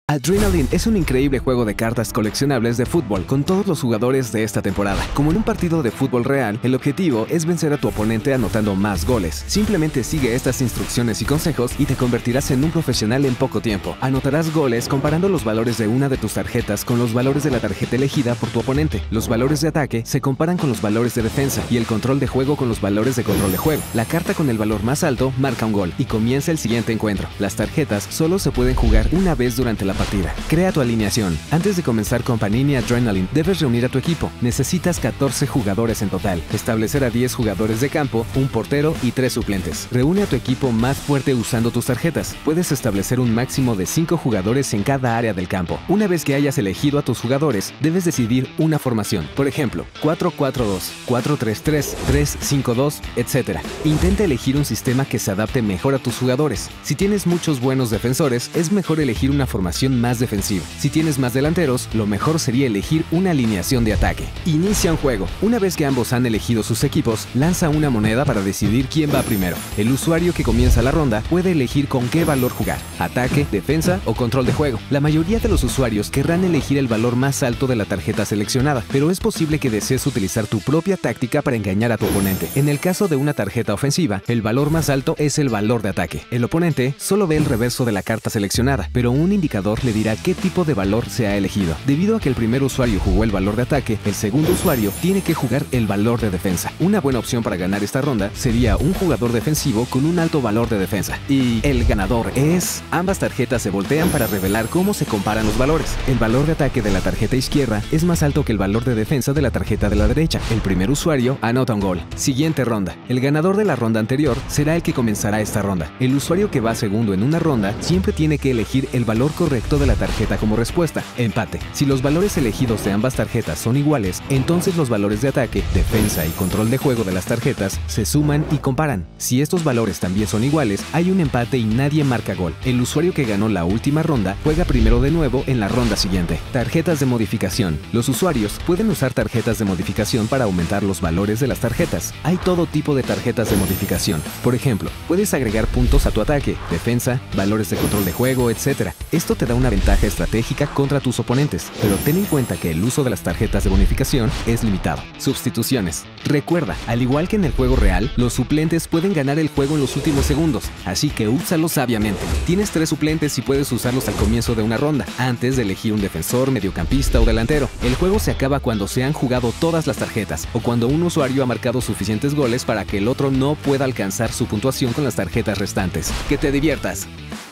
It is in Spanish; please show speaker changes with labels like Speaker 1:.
Speaker 1: Adrenaline es un increíble juego de cartas coleccionables de fútbol con todos los jugadores de esta temporada. Como en un partido de fútbol real, el objetivo es vencer a tu oponente anotando más goles. Simplemente sigue estas instrucciones y consejos y te convertirás en un profesional en poco tiempo. Anotarás goles comparando los valores de una de tus tarjetas con los valores de la tarjeta elegida por tu oponente. Los valores de ataque se comparan con los valores de defensa y el control de juego con los valores de control de juego. La carta con el valor más alto marca un gol y comienza el siguiente encuentro. Las tarjetas solo se pueden jugar una vez durante la partida. Crea tu alineación. Antes de comenzar con Panini Adrenaline, debes reunir a tu equipo. Necesitas 14 jugadores en total. Establecer a 10 jugadores de campo, un portero y 3 suplentes. Reúne a tu equipo más fuerte usando tus tarjetas. Puedes establecer un máximo de 5 jugadores en cada área del campo. Una vez que hayas elegido a tus jugadores, debes decidir una formación. Por ejemplo, 4-4-2, 4-3-3, 3-5-2, etc. Intenta elegir un sistema que se adapte mejor a tus jugadores. Si tienes muchos buenos defensores, es mejor elegir una formación más defensiva. Si tienes más delanteros, lo mejor sería elegir una alineación de ataque. Inicia un juego. Una vez que ambos han elegido sus equipos, lanza una moneda para decidir quién va primero. El usuario que comienza la ronda puede elegir con qué valor jugar: ataque, defensa o control de juego. La mayoría de los usuarios querrán elegir el valor más alto de la tarjeta seleccionada, pero es posible que desees utilizar tu propia táctica para engañar a tu oponente. En el caso de una tarjeta ofensiva, el valor más alto es el valor de ataque. El oponente solo ve el reverso de la carta seleccionada, pero un indicador le dirá qué tipo de valor se ha elegido. Debido a que el primer usuario jugó el valor de ataque, el segundo usuario tiene que jugar el valor de defensa. Una buena opción para ganar esta ronda sería un jugador defensivo con un alto valor de defensa. Y el ganador es... Ambas tarjetas se voltean para revelar cómo se comparan los valores. El valor de ataque de la tarjeta izquierda es más alto que el valor de defensa de la tarjeta de la derecha. El primer usuario anota un gol. Siguiente ronda. El ganador de la ronda anterior será el que comenzará esta ronda. El usuario que va segundo en una ronda siempre tiene que elegir el valor correcto de la tarjeta como respuesta. Empate. Si los valores elegidos de ambas tarjetas son iguales, entonces los valores de ataque, defensa y control de juego de las tarjetas se suman y comparan. Si estos valores también son iguales, hay un empate y nadie marca gol. El usuario que ganó la última ronda juega primero de nuevo en la ronda siguiente. Tarjetas de modificación. Los usuarios pueden usar tarjetas de modificación para aumentar los valores de las tarjetas. Hay todo tipo de tarjetas de modificación. Por ejemplo, puedes agregar puntos a tu ataque, defensa, valores de control de juego, etc. Esto te da una ventaja estratégica contra tus oponentes, pero ten en cuenta que el uso de las tarjetas de bonificación es limitado. Sustituciones. Recuerda, al igual que en el juego real, los suplentes pueden ganar el juego en los últimos segundos, así que úsalos sabiamente. Tienes 3 suplentes y puedes usarlos al comienzo de una ronda, antes de elegir un defensor, mediocampista o delantero. El juego se acaba cuando se han jugado todas las tarjetas, o cuando un usuario ha marcado suficientes goles para que el otro no pueda alcanzar su puntuación con las tarjetas restantes. ¡Que te diviertas!